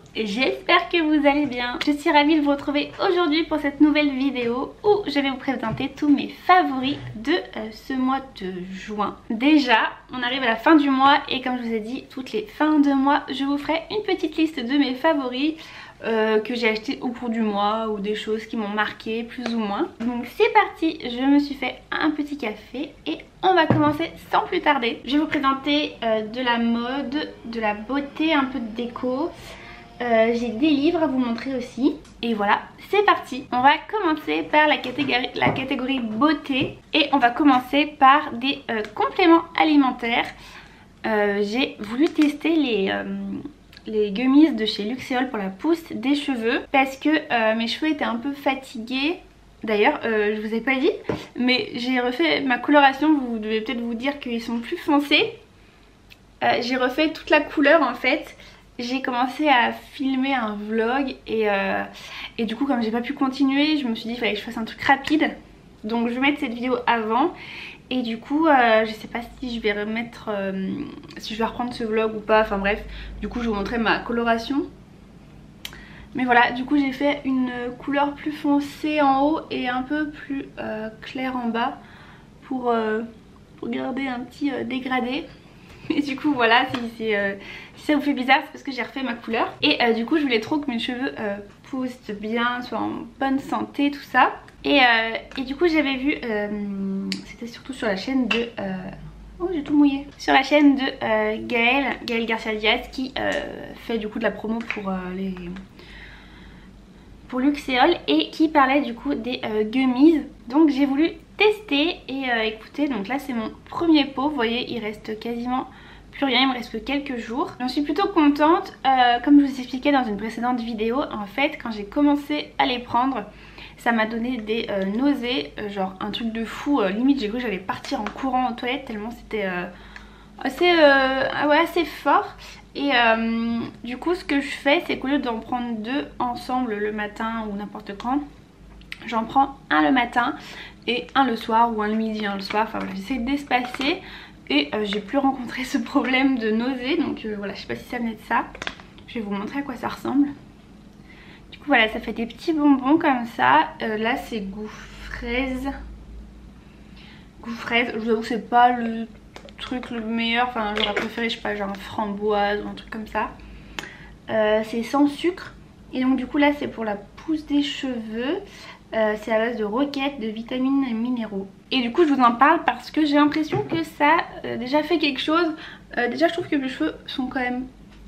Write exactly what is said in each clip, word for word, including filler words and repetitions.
J'espère que vous allez bien. Je suis ravie de vous retrouver aujourd'hui pour cette nouvelle vidéo où je vais vous présenter tous mes favoris de euh, ce mois de juin. Déjà, on arrive à la fin du mois et comme je vous ai dit, toutes les fins de mois, je vous ferai une petite liste de mes favoris euh, que j'ai acheté au cours du mois ou des choses qui m'ont marqué plus ou moins. Donc c'est parti, je me suis fait un petit café et on va commencer sans plus tarder. Je vais vous présenter euh, de la mode, de la beauté, un peu de déco. Euh, j'ai des livres à vous montrer aussi. Et voilà, c'est parti. On va commencer par la catégorie, la catégorie beauté. Et on va commencer par des euh, compléments alimentaires. Euh, j'ai voulu tester les, euh, les gummies de chez Luxéol pour la pousse des cheveux. Parce que euh, mes cheveux étaient un peu fatigués. D'ailleurs, euh, je vous ai pas dit, mais j'ai refait ma coloration. Vous devez peut-être vous dire qu'ils sont plus foncés. Euh, j'ai refait toute la couleur en fait. J'ai commencé à filmer un vlog et, euh, et du coup comme j'ai pas pu continuer, je me suis dit qu'il fallait que je fasse un truc rapide. Donc je vais mettre cette vidéo avant et du coup euh, je sais pas si je vais remettre, euh, si je vais reprendre ce vlog ou pas, enfin bref. Du coup je vais vous montrer ma coloration. Mais voilà, du coup j'ai fait une couleur plus foncée en haut et un peu plus euh, claire en bas pour, euh, pour garder un petit euh, dégradé. Et du coup voilà, si, euh, si ça vous fait bizarre, c'est parce que j'ai refait ma couleur. Et euh, du coup je voulais trop que mes cheveux euh, poussent bien, soient en bonne santé, tout ça. Et, euh, et du coup j'avais vu, euh, c'était surtout sur la chaîne de... Euh, oh j'ai tout mouillé. Sur la chaîne de euh, Gaëlle, Gaëlle Garcia Diaz qui euh, fait du coup de la promo pour euh, les... pour Luxéol et qui parlait du coup des euh, gummies. Donc j'ai voulu tester et euh, écoutez, donc là c'est mon premier pot, vous voyez il reste quasiment plus rien, il me reste que quelques jours. J'en suis plutôt contente, euh, comme je vous expliquais dans une précédente vidéo, en fait quand j'ai commencé à les prendre, ça m'a donné des euh, nausées, euh, genre un truc de fou, euh, limite j'ai cru que j'allais partir en courant aux toilettes tellement c'était euh, assez, euh, ouais, assez fort. Et euh, du coup ce que je fais c'est qu'au lieu d'en prendre deux ensemble le matin ou n'importe quand, j'en prends un le matin et un le soir ou un le midi, un le soir, enfin voilà, j'essaie d'espacer et euh, j'ai plus rencontré ce problème de nausée. Donc euh, voilà, je sais pas si ça venait de ça. Je vais vous montrer à quoi ça ressemble. Du coup voilà, ça fait des petits bonbons comme ça. Euh, là c'est goût fraise. Goût fraise, je vous avoue que c'est pas le truc le meilleur, enfin j'aurais préféré je sais pas genre framboise ou un truc comme ça. Euh, c'est sans sucre et donc du coup là c'est pour la pousse des cheveux. Euh, c'est à base de roquettes, de vitamines et minéraux. Et du coup je vous en parle parce que j'ai l'impression que ça a euh, déjà fait quelque chose. euh, Déjà je trouve que mes cheveux sont quand même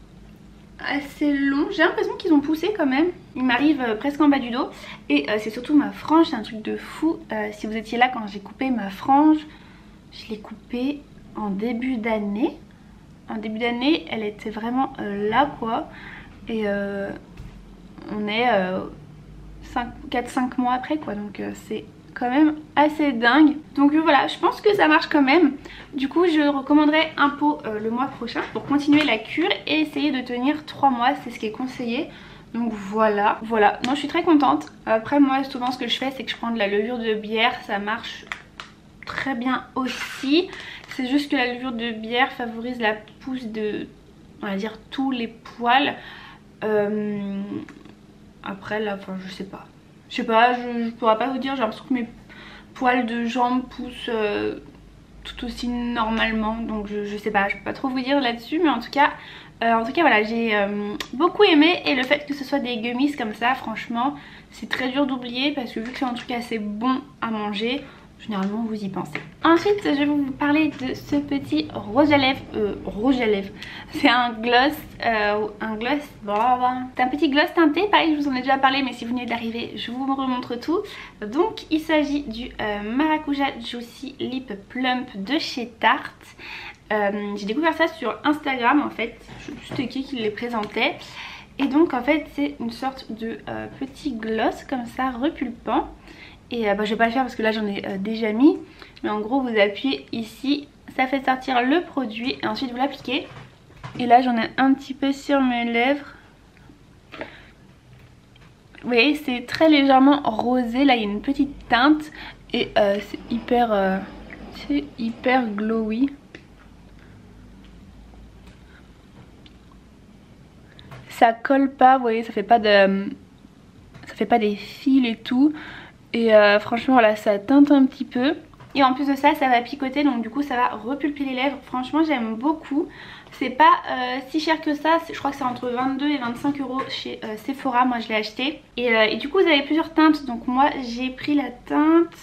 assez longs. J'ai l'impression qu'ils ont poussé quand même. Ils m'arrivent euh, presque en bas du dos. Et euh, c'est surtout ma frange, c'est un truc de fou. euh, Si vous étiez là quand j'ai coupé ma frange, je l'ai coupée en début d'année. En début d'année elle était vraiment euh, là quoi. Et euh, on est... Euh, quatre cinq mois après quoi, donc euh, c'est quand même assez dingue. Donc euh, voilà, je pense que ça marche quand même. Du coup je recommanderais un pot euh, le mois prochain pour continuer la cure et essayer de tenir trois mois, c'est ce qui est conseillé. Donc voilà, voilà, non je suis très contente. Après moi souvent ce que je fais c'est que je prends de la levure de bière, ça marche très bien aussi. C'est juste que la levure de bière favorise la pousse de, on va dire, tous les poils. euh, Après là, enfin je sais pas. Je sais pas, je, je pourrais pas vous dire, j'ai l'impression que mes poils de jambes poussent euh, tout aussi normalement. Donc je, je sais pas, je peux pas trop vous dire là-dessus. Mais en tout cas, euh, en tout cas voilà, j'ai euh, beaucoup aimé. Et le fait que ce soit des gummies comme ça, franchement, c'est très dur d'oublier. Parce que vu que c'est un truc assez bon à manger, généralement vous y pensez. Ensuite je vais vous parler de ce petit rouge à lèvres, euh, rouge à lèvres, c'est un gloss, euh, un gloss, c'est un petit gloss teinté, pareil je vous en ai déjà parlé mais si vous venez d'arriver je vous remontre tout. Donc il s'agit du euh, Maracuja Juicy Lip Plump de chez Tarte. euh, J'ai découvert ça sur Instagram en fait, je sais plus c'était qui qui les présentait. Et donc en fait c'est une sorte de euh, petit gloss comme ça repulpant. Et euh, bah, je vais pas le faire parce que là j'en ai euh, déjà mis. Mais en gros vous appuyez ici, ça fait sortir le produit et ensuite vous l'appliquez. Et là j'en ai un petit peu sur mes lèvres. Vous voyez c'est très légèrement rosé, là il y a une petite teinte. Et euh, c'est hyper, euh, c'est hyper glowy. ça colle pas, vous voyez, ça fait pas de ça fait pas des fils et tout. Et euh, franchement là ça teinte un petit peu. Et en plus de ça, ça va picoter, donc du coup ça va repulper les lèvres. Franchement j'aime beaucoup. C'est pas euh, si cher que ça, je crois que c'est entre vingt-deux et vingt-cinq euros chez euh, Sephora, moi je l'ai acheté. Et, euh, et du coup vous avez plusieurs teintes, donc moi j'ai pris la teinte...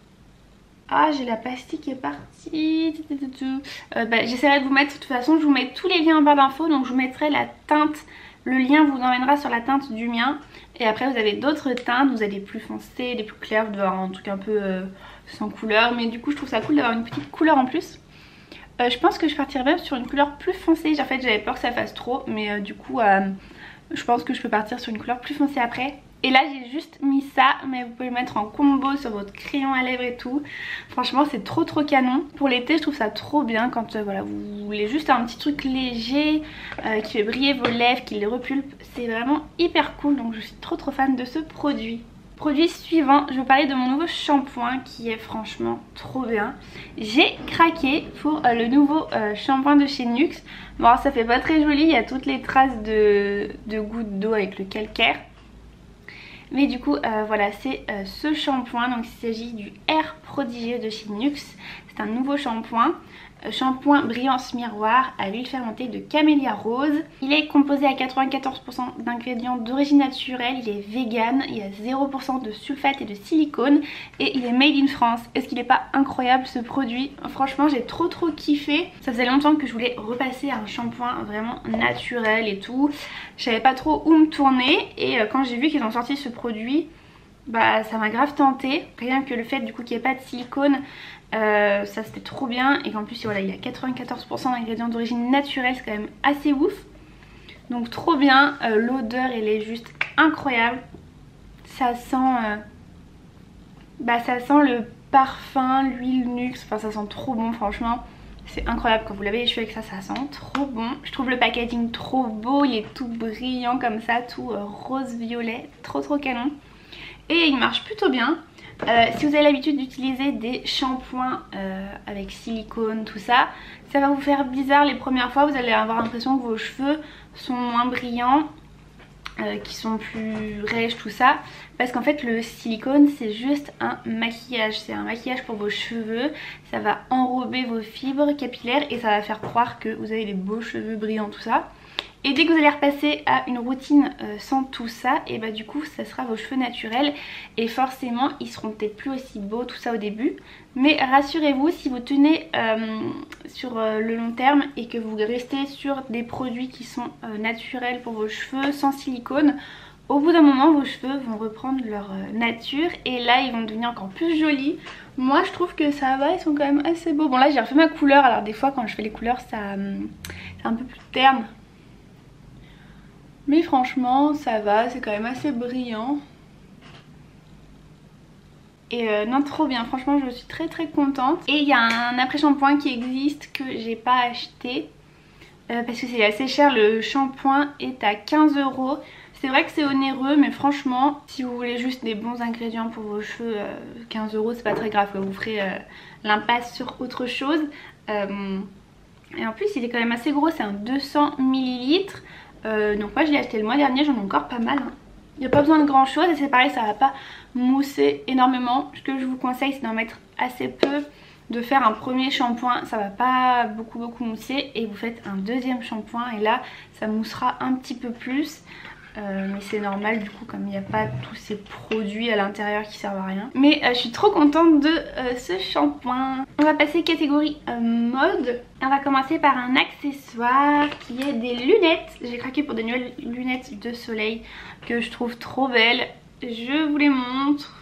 Ah, j'ai la pastille qui est partie. Euh, bah, J'essaierai de vous mettre, de toute façon je vous mets tous les liens en barre d'infos, donc je vous mettrai la teinte. Le lien vous emmènera sur la teinte du mien. Et après vous avez d'autres teintes, vous avez des plus foncées, des plus claires, vous devez avoir un truc un peu euh, sans couleur. Mais du coup je trouve ça cool d'avoir une petite couleur en plus. Euh, je pense que je partirai même sur une couleur plus foncée. En fait j'avais peur que ça fasse trop, mais euh, du coup euh, je pense que je peux partir sur une couleur plus foncée après. Et là j'ai juste mis ça, mais vous pouvez le mettre en combo sur votre crayon à lèvres et tout. Franchement c'est trop trop canon. Pour l'été je trouve ça trop bien quand euh, voilà, vous voulez juste un petit truc léger euh, qui fait briller vos lèvres, qui les repulpe. C'est vraiment hyper cool, donc je suis trop trop fan de ce produit. Produit suivant, je vais vous parler de mon nouveau shampoing qui est franchement trop bien. J'ai craqué pour euh, le nouveau euh, shampoing de chez Nuxe. Bon alors, ça fait pas très joli, il y a toutes les traces de, de gouttes d'eau avec le calcaire. Mais du coup euh, voilà, c'est euh, ce shampoing, donc il s'agit du Air Prodigieux de chez Nuxe. C'est un nouveau shampoing. Shampoing brillance miroir à l'huile fermentée de camélia rose. Il est composé à quatre-vingt-quatorze pour cent d'ingrédients d'origine naturelle, il est vegan, il y a zéro pour cent de sulfate et de silicone et il est made in France. Est-ce qu'il n'est pas incroyable ce produit? Franchement j'ai trop trop kiffé. Ça faisait longtemps que je voulais repasser à un shampoing vraiment naturel et tout. Je savais pas trop où me tourner et quand j'ai vu qu'ils ont sorti ce produit, bah ça m'a grave tenté. Rien que le fait du coup qu'il n'y ait pas de silicone, euh, ça c'était trop bien. Et qu'en plus voilà, il y a quatre-vingt-quatorze pour cent d'ingrédients d'origine naturelle, c'est quand même assez ouf. Donc trop bien, euh, l'odeur elle est juste incroyable. Ça sent euh, bah ça sent le parfum, l'huile Nuxe, enfin ça sent trop bon franchement. C'est incroyable, quand vous lavez les cheveux avec ça, ça sent trop bon. Je trouve le packaging trop beau, il est tout brillant comme ça, tout euh, rose-violet, trop trop canon. Et il marche plutôt bien. Euh, si vous avez l'habitude d'utiliser des shampoings euh, avec silicone, tout ça, ça va vous faire bizarre les premières fois. Vous allez avoir l'impression que vos cheveux sont moins brillants, euh, qui sont plus rêches, tout ça. Parce qu'en fait le silicone c'est juste un maquillage. C'est un maquillage pour vos cheveux. Ça va enrober vos fibres capillaires et ça va faire croire que vous avez des beaux cheveux brillants, tout ça. Et dès que vous allez repasser à une routine euh, sans tout ça, et bah du coup ça sera vos cheveux naturels. Et forcément ils seront peut-être plus aussi beaux tout ça au début. Mais rassurez-vous, si vous tenez euh, sur euh, le long terme et que vous restez sur des produits qui sont euh, naturels pour vos cheveux, sans silicone, au bout d'un moment vos cheveux vont reprendre leur euh, nature. Et là ils vont devenir encore plus jolis. Moi je trouve que ça va, ils sont quand même assez beaux. Bon là j'ai refait ma couleur, alors des fois quand je fais les couleurs ça euh, c'est un peu plus terne. Mais franchement ça va, c'est quand même assez brillant. Et euh, non trop bien, franchement je suis très très contente. Et il y a un après-shampoing qui existe que j'ai pas acheté euh, parce que c'est assez cher, le shampoing est à quinze euros. C'est vrai que c'est onéreux mais franchement si vous voulez juste des bons ingrédients pour vos cheveux, euh, quinze euros c'est pas très grave, vous ferez euh, l'impasse sur autre chose. euh, Et en plus il est quand même assez gros, c'est un deux cents millilitres. Euh, donc moi je l'ai acheté le mois dernier, j'en ai encore pas mal. Hein. Il n'y a pas besoin de grand chose et c'est pareil, ça va pas mousser énormément. Ce que je vous conseille c'est d'en mettre assez peu, de faire un premier shampoing, ça va pas beaucoup beaucoup mousser. Et vous faites un deuxième shampoing et là ça moussera un petit peu plus. Euh, mais c'est normal du coup comme il n'y a pas tous ces produits à l'intérieur qui servent à rien. Mais euh, je suis trop contente de euh, ce shampoing. On va passer catégorie euh, mode. On va commencer par un accessoire qui est des lunettes. J'ai craqué pour des nouvelles lunettes de soleil que je trouve trop belles. Je vous les montre.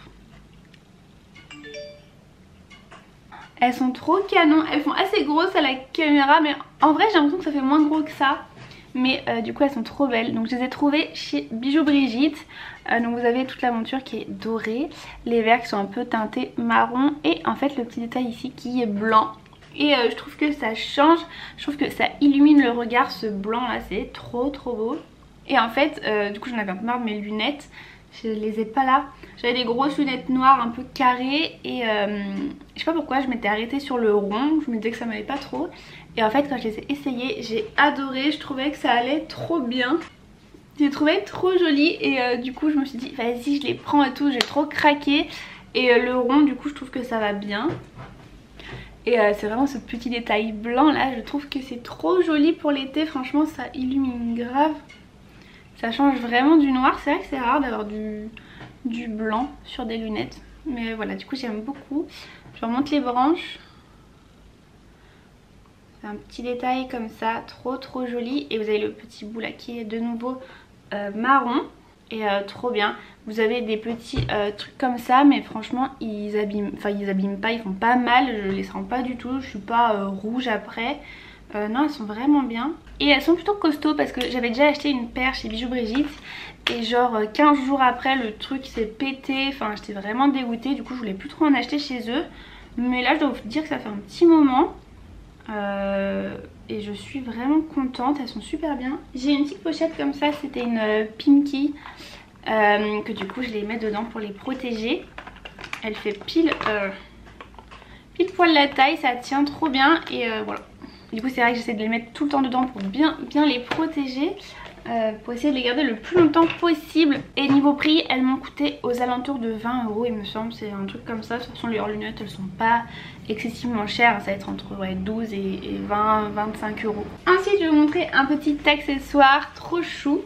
Elles sont trop canon, elles font assez grosses à la caméra mais en vrai j'ai l'impression que ça fait moins gros que ça. Mais euh, du coup elles sont trop belles. Donc je les ai trouvées chez Bijoux Brigitte. euh, Donc vous avez toute la monture qui est dorée, les verres qui sont un peu teintés marron et en fait le petit détail ici qui est blanc. Et euh, je trouve que ça change, je trouve que ça illumine le regard, ce blanc là, c'est trop trop beau. Et en fait euh, du coup j'en avais un peu marre de mes lunettes, je les ai pas là. J'avais des grosses lunettes noires un peu carrées et euh, je sais pas pourquoi je m'étais arrêtée sur le rond, je me disais que ça m'allait pas trop. Et en fait quand je les ai essayées j'ai adoré, je trouvais que ça allait trop bien. trouvais trop joli et euh, du coup je me suis dit vas-y je les prends et tout, j'ai trop craqué. Et euh, le rond du coup je trouve que ça va bien. Et euh, c'est vraiment ce petit détail blanc là, je trouve que c'est trop joli pour l'été, franchement ça illumine grave. Ça change vraiment du noir, c'est vrai que c'est rare d'avoir du, du blanc sur des lunettes. Mais voilà, du coup j'aime beaucoup. Je remonte les branches. C'est un petit détail comme ça, trop trop joli. Et vous avez le petit bout là qui est de nouveau euh, marron. Et euh, trop bien. Vous avez des petits euh, trucs comme ça, mais franchement ils abîment, enfin ils abîment pas, ils font pas mal, je les sens pas du tout, je suis pas euh, rouge après. Euh, non, elles sont vraiment bien. Et elles sont plutôt costauds parce que j'avais déjà acheté une paire chez Bijoux Brigitte. Et genre quinze jours après le truc s'est pété, enfin j'étais vraiment dégoûtée, du coup je voulais plus trop en acheter chez eux. Mais là je dois vous dire que ça fait un petit moment. Euh, et je suis vraiment contente, elles sont super bien. J'ai une petite pochette comme ça, c'était une euh, Pimkie. Euh, que du coup je les mets dedans pour les protéger. Elle fait pile euh, pile poil la taille, ça tient trop bien et euh, voilà. Du coup c'est vrai que j'essaie de les mettre tout le temps dedans pour bien, bien les protéger, euh, pour essayer de les garder le plus longtemps possible. Et niveau prix elles m'ont coûté aux alentours de vingt euros il me semble, c'est un truc comme ça. De toute façon leurs lunettes elles sont pas excessivement chères, ça va être entre ouais, douze et vingt, vingt-cinq euros. Ensuite je vais vous montrer un petit accessoire trop chou.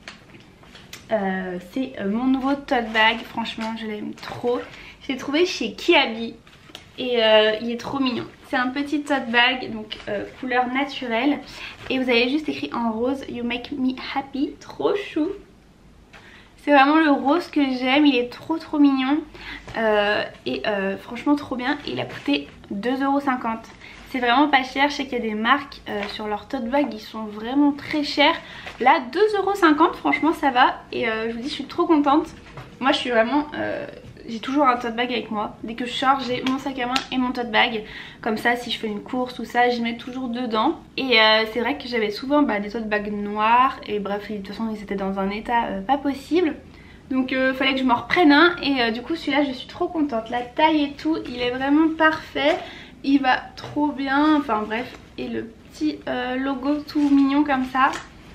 Euh, c'est euh, mon nouveau tote bag, franchement je l'aime trop. Je l'ai trouvé chez Kiabi et euh, il est trop mignon. C'est un petit tote bag donc euh, couleur naturelle et vous avez juste écrit en rose You make me happy, trop chou. C'est vraiment le rose que j'aime, il est trop trop mignon euh, et euh, franchement trop bien. Il a coûté deux euros cinquante. C'est vraiment pas cher, je sais qu'il y a des marques euh, sur leur tote bag qui sont vraiment très chers. Là deux euros cinquante franchement ça va et euh, je vous dis je suis trop contente. Moi je suis vraiment, euh, j'ai toujours un tote bag avec moi. Dès que je sors j'ai mon sac à main et mon tote bag. Comme ça si je fais une course ou ça j'y mets toujours dedans. Et euh, c'est vrai que j'avais souvent bah, des tote bags noirs et bref de toute façon ils étaient dans un état euh, pas possible. Donc il euh, fallait que je m'en reprenne un et euh, du coup celui-là je suis trop contente. La taille et tout il est vraiment parfait. Il va trop bien, enfin bref, et le petit euh, logo tout mignon comme ça.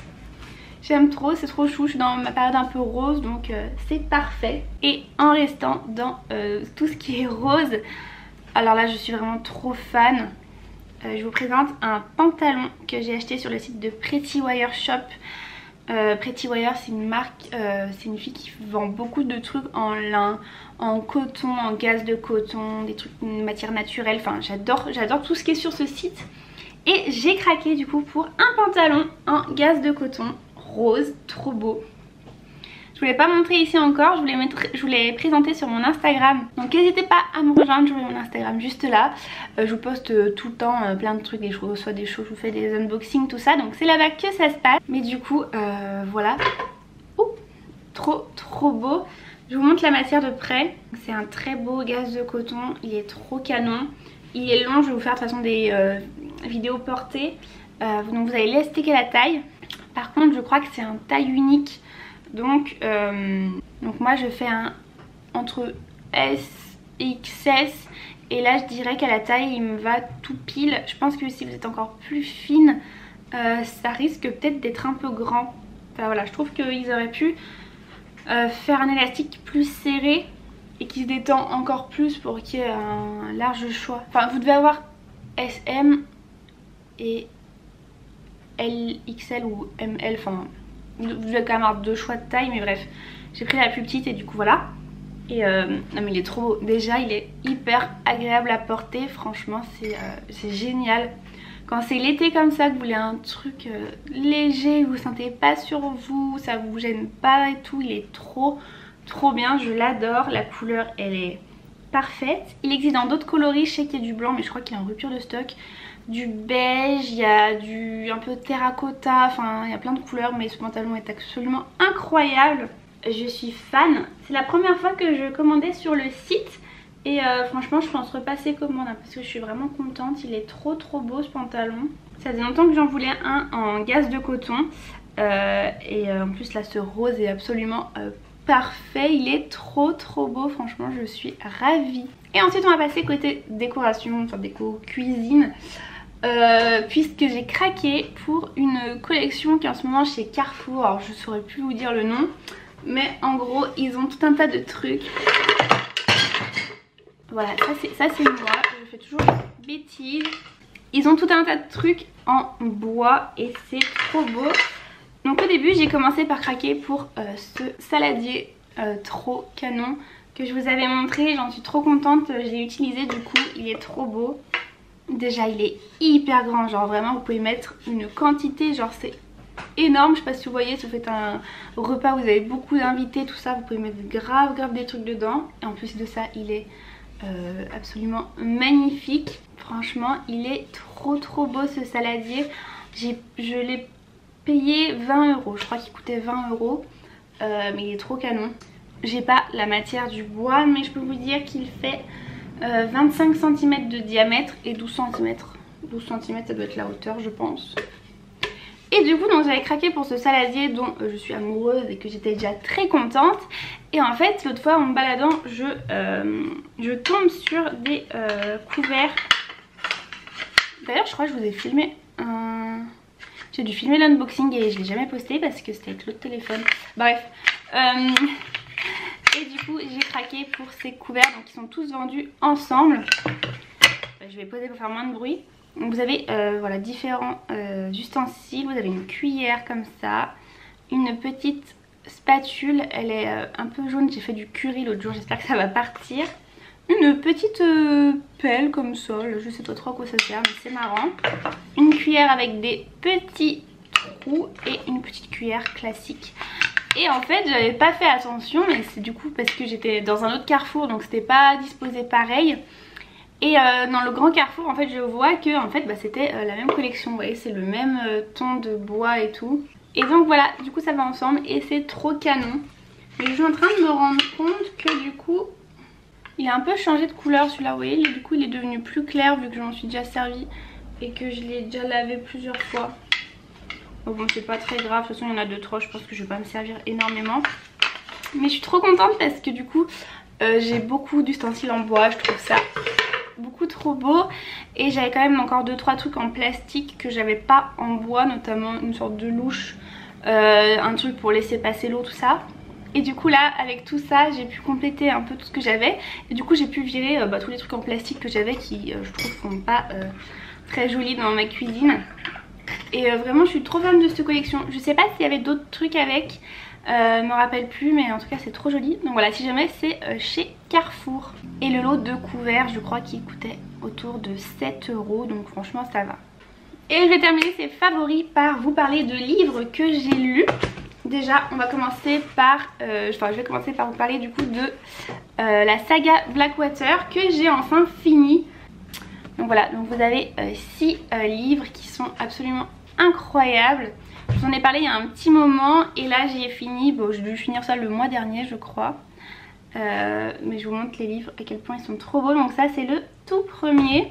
J'aime trop, c'est trop chou, je suis dans ma période un peu rose donc euh, c'est parfait. Et en restant dans euh, tout ce qui est rose, alors là je suis vraiment trop fan. Euh, je vous présente un pantalon que j'ai acheté sur le site de Pretty Wire Shop. Euh, Pretty Wire c'est une marque, euh, c'est une fille qui vend beaucoup de trucs en lin, en coton, en gaze de coton, des trucs de matière naturelle. Enfin j'adore, j'adore tout ce qui est sur ce site. Et j'ai craqué du coup pour un pantalon en gaze de coton rose, trop beau. Je voulais pas montrer ici encore, je voulais, mettre, je voulais présenter sur mon Instagram. Donc n'hésitez pas à me rejoindre, je vous mets mon Instagram juste là. Euh, je vous poste euh, tout le temps euh, plein de trucs, et je vous reçois des choses, je vous fais des unboxings, tout ça. Donc c'est là-bas que ça se passe. Mais du coup, euh, voilà. Ouh, trop trop beau. Je vous montre la matière de près. C'est un très beau gaze de coton, il est trop canon. Il est long, je vais vous faire de toute façon des euh, vidéos portées. Euh, donc vous allez laisser qu'à la taille. Par contre je crois que c'est un taille unique. Donc, euh, donc moi je fais un entre S et X S et là je dirais qu'à la taille il me va tout pile. Je pense que si vous êtes encore plus fine euh, ça risque peut-être d'être un peu grand. Enfin voilà, je trouve qu'ils auraient pu euh, faire un élastique plus serré et qui se détend encore plus pour qu'il y ait un large choix. Enfin vous devez avoir S M et L X L ou M L, enfin vous devez quand même avoir deux choix de taille, mais bref j'ai pris la plus petite et du coup voilà. Et euh, non mais il est trop beau, déjà il est hyper agréable à porter, franchement c'est euh, génial. Quand c'est l'été comme ça, que vous voulez un truc euh, léger, vous ne sentez pas sur vous, ça vous gêne pas et tout, il est trop trop bien, je l'adore. La couleur elle est parfaite. Il existe dans d'autres coloris, je sais qu'il y a du blanc mais je crois qu'il est en rupture de stock. Du beige, il y a du un peu terracotta, enfin il y a plein de couleurs, mais ce pantalon est absolument incroyable. Je suis fan, c'est la première fois que je commandais sur le site et euh, franchement je pense repasser commande parce que je suis vraiment contente. Il est trop trop beau ce pantalon. Ça faisait longtemps que j'en voulais un en gaze de coton euh, et euh, en plus là ce rose est absolument euh, parfait. Il est trop trop beau, franchement je suis ravie. Et ensuite on va passer côté décoration, enfin déco cuisine. euh, puisque j'ai craqué pour une collection qui est en ce moment chez Carrefour. Alors je saurais plus vous dire le nom, mais en gros ils ont tout un tas de trucs. Voilà, ça c'est moi, je fais toujours des bêtises. Ils ont tout un tas de trucs en bois et c'est trop beau. Donc au début j'ai commencé par craquer pour euh, ce saladier euh, trop canon que je vous avais montré. J'en suis trop contente, je l'ai utilisé du coup, il est trop beau. Déjà il est hyper grand, genre vraiment vous pouvez mettre une quantité, genre c'est énorme. Je sais pas si vous voyez, si vous faites un repas où vous avez beaucoup d'invités, tout ça, vous pouvez mettre grave grave des trucs dedans. Et en plus de ça il est euh, absolument magnifique. Franchement il est trop trop beau ce saladier. Je l'ai payé vingt euros, je crois qu'il coûtait vingt euros, euh, mais il est trop canon. J'ai pas la matière du bois, mais je peux vous dire qu'il fait euh, vingt-cinq centimètres de diamètre et douze centimètres. douze centimètres ça doit être la hauteur je pense. Et du coup donc j'avais craqué pour ce saladier dont euh, je suis amoureuse et que j'étais déjà très contente. Et en fait l'autre fois en me baladant je, euh, je tombe sur des euh, couverts. D'ailleurs je crois que je vous ai filmé un... J'ai dû filmer l'unboxing et je l'ai jamais posté parce que c'était avec l'autre téléphone. Bref. Euh... Et du coup j'ai craqué pour ces couverts. Donc ils sont tous vendus ensemble. Je vais poser pour faire moins de bruit. Donc vous avez euh, voilà, différents euh, ustensiles. Vous avez une cuillère comme ça. Une petite spatule. Elle est euh, un peu jaune. J'ai fait du curry l'autre jour. J'espère que ça va partir. Une petite euh, pelle comme ça, je sais pas trop à quoi ça sert mais c'est marrant. Une cuillère avec des petits trous et une petite cuillère classique. Et en fait j'avais pas fait attention, mais c'est du coup parce que j'étais dans un autre Carrefour donc c'était pas disposé pareil. Et euh, dans le grand Carrefour en fait je vois que en fait bah, c'était euh, la même collection, vous voyez c'est le même euh, ton de bois et tout. Et donc voilà, du coup ça va ensemble et c'est trop canon. Mais je suis en train de me rendre compte que du coup il a un peu changé de couleur celui-là, vous voyez, du coup il est devenu plus clair vu que je m'en suis déjà servi et que je l'ai déjà lavé plusieurs fois. Bon, bon c'est pas très grave, de toute façon il y en a deux trois, je pense que je vais pas me servir énormément. Mais je suis trop contente parce que du coup euh, j'ai beaucoup d'ustensiles en bois, je trouve ça beaucoup trop beau. Et j'avais quand même encore deux trois trucs en plastique que j'avais pas en bois, notamment une sorte de louche, euh, un truc pour laisser passer l'eau, tout ça. Et du coup là avec tout ça j'ai pu compléter un peu tout ce que j'avais. Et du coup j'ai pu virer euh, bah, tous les trucs en plastique que j'avais qui euh, je trouve sont pas euh, très jolis dans ma cuisine. Et euh, vraiment je suis trop fan de cette collection. Je sais pas s'il y avait d'autres trucs avec, euh, je me rappelle plus, mais en tout cas c'est trop joli. Donc voilà, si jamais c'est euh, chez Carrefour. Et le lot de couverts je crois qu'il coûtait autour de sept euros, donc franchement ça va. Et je vais terminer ces favoris par vous parler de livres que j'ai lus. Déjà on va commencer par, euh, enfin je vais commencer par vous parler du coup de euh, la saga Blackwater que j'ai enfin fini. Donc voilà, donc vous avez six euh, euh, livres qui sont absolument incroyables. Je vous en ai parlé il y a un petit moment et là j'y ai fini, bon j'ai dû finir ça le mois dernier je crois. Euh, mais je vous montre les livres à quel point ils sont trop beaux. Donc ça c'est le tout premier.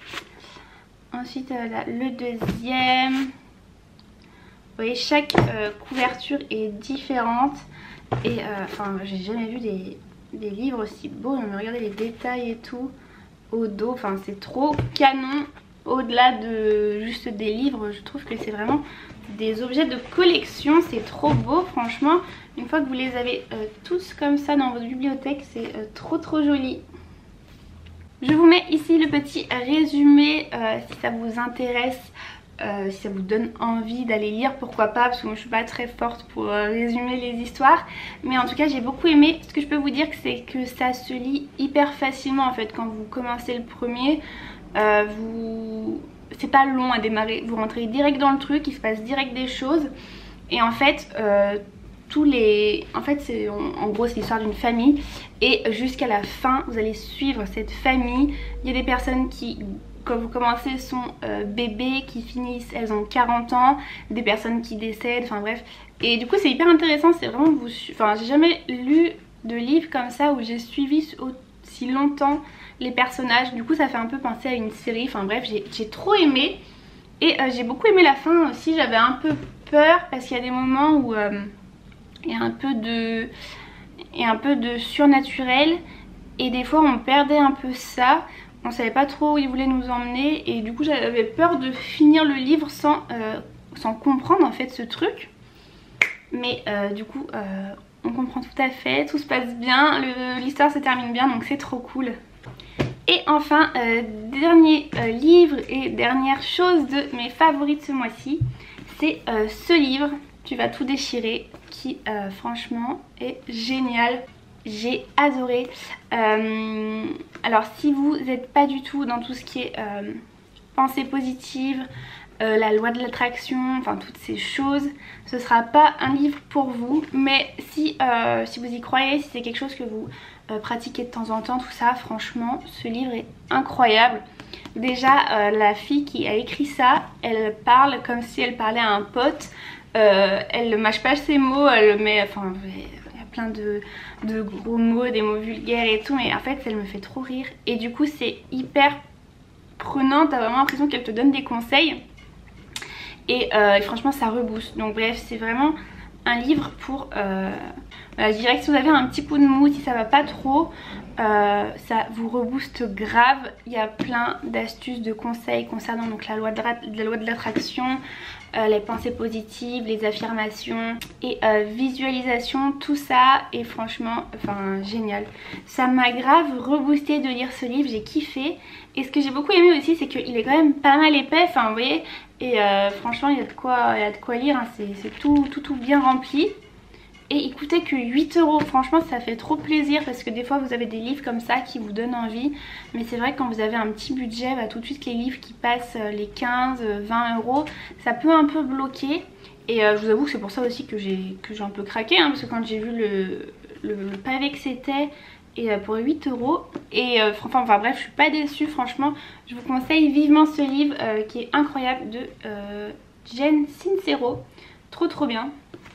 Ensuite euh, là, le deuxième. Vous voyez chaque euh, couverture est différente. Et euh, enfin j'ai jamais vu des, des livres aussi beaux. Mais regardez les détails et tout au dos. Enfin c'est trop canon. Au-delà de juste des livres, je trouve que c'est vraiment des objets de collection. C'est trop beau franchement. Une fois que vous les avez euh, tous comme ça dans votre bibliothèque, c'est euh, trop trop joli. Je vous mets ici le petit résumé euh, si ça vous intéresse. Euh, si ça vous donne envie d'aller lire, pourquoi pas, parce que moi je suis pas très forte pour euh, résumer les histoires, mais en tout cas j'ai beaucoup aimé. Ce que je peux vous dire c'est que ça se lit hyper facilement en fait. Quand vous commencez le premier, euh, vous... c'est pas long à démarrer, vous rentrez direct dans le truc, il se passe direct des choses et en fait euh, tous les... en fait c'est en, en gros c'est l'histoire d'une famille et jusqu'à la fin vous allez suivre cette famille. Il y a des personnes qui, quand vous commencez, sont euh, bébés, qui finissent, elles ont quarante ans, des personnes qui décèdent, enfin bref. Et du coup c'est hyper intéressant, c'est vraiment vous... Enfin j'ai jamais lu de livre comme ça où j'ai suivi aussi longtemps les personnages. Du coup ça fait un peu penser à une série, enfin bref j'ai trop aimé. Et euh, j'ai beaucoup aimé la fin aussi, j'avais un peu peur parce qu'il y a des moments où euh, il y a un peu de... il y a un peu de surnaturel. Et des fois on perdait un peu ça. on savait pas trop où il voulait nous emmener et du coup j'avais peur de finir le livre sans, euh, sans comprendre en fait ce truc. Mais euh, du coup euh, on comprend tout à fait, tout se passe bien, l'histoire se termine bien donc c'est trop cool. Et enfin, euh, dernier euh, livre et dernière chose de mes favoris de ce mois-ci, c'est euh, ce livre, Tu vas tout déchirer, qui euh, franchement est génial. J'ai adoré. Euh, alors si vous n'êtes pas du tout dans tout ce qui est euh, pensée positive, euh, la loi de l'attraction, enfin toutes ces choses, ce sera pas un livre pour vous. Mais si, euh, si vous y croyez, si c'est quelque chose que vous euh, pratiquez de temps en temps, tout ça, franchement, ce livre est incroyable. Déjà, euh, la fille qui a écrit ça, elle parle comme si elle parlait à un pote. Euh, elle ne mâche pas ses mots, elle met... Enfin, plein de, de gros mots, des mots vulgaires et tout, mais en fait elle me fait trop rire et du coup c'est hyper prenant, t'as vraiment l'impression qu'elle te donne des conseils et, euh, et franchement ça rebooste. Donc bref, c'est vraiment un livre pour euh, voilà, je dirais que si vous avez un petit coup de mou, si ça va pas trop, euh, ça vous rebooste grave. Il y a plein d'astuces, de conseils concernant donc la loi de, la loi de l'attraction, Euh, les pensées positives, les affirmations et euh, visualisation, tout ça est franchement enfin génial. Ça m'a grave reboosté de lire ce livre, j'ai kiffé. Et ce que j'ai beaucoup aimé aussi, c'est qu'il est quand même pas mal épais, enfin vous voyez, et euh, franchement il y a de quoi, il y a de quoi lire, hein. C'est tout, tout tout bien rempli. Et il coûtait que huit euros, franchement ça fait trop plaisir parce que des fois vous avez des livres comme ça qui vous donnent envie. Mais c'est vrai que quand vous avez un petit budget, bah, tout de suite les livres qui passent les quinze vingt euros, ça peut un peu bloquer. Et euh, je vous avoue que c'est pour ça aussi que j'ai que j'ai un peu craqué, hein, parce que quand j'ai vu le, le, le pavé que c'était, et euh, pour huit euros, et euh, enfin, enfin bref je suis pas déçue, franchement je vous conseille vivement ce livre euh, qui est incroyable de euh, Jen Sincero, trop trop bien.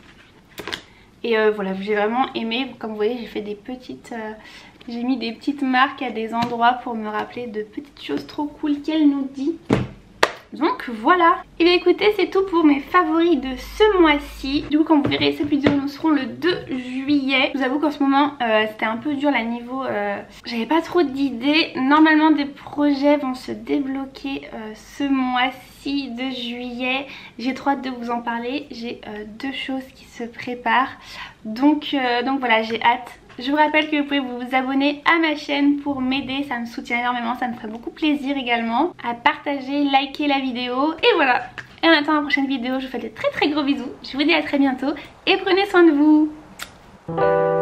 Et euh, voilà, j'ai vraiment aimé, comme vous voyez j'ai fait des petites, euh, j'ai mis des petites marques à des endroits pour me rappeler de petites choses trop cool qu'elle nous dit. Donc voilà. Et bien écoutez, c'est tout pour mes favoris de ce mois-ci. Du coup quand vous verrez cette vidéo, nous serons le deux juillet. Je vous avoue qu'en ce moment euh, c'était un peu dur là niveau, euh, j'avais pas trop d'idées. Normalement des projets vont se débloquer euh, ce mois-ci de juillet. J'ai trop hâte de vous en parler. J'ai euh, deux choses qui se préparent. Donc, euh, donc voilà, j'ai hâte. Je vous rappelle que vous pouvez vous abonner à ma chaîne pour m'aider, ça me soutient énormément, ça me ferait beaucoup plaisir également. À partager, liker la vidéo et voilà. Et en attendant la prochaine vidéo, je vous fais de très très gros bisous. Je vous dis à très bientôt et prenez soin de vous.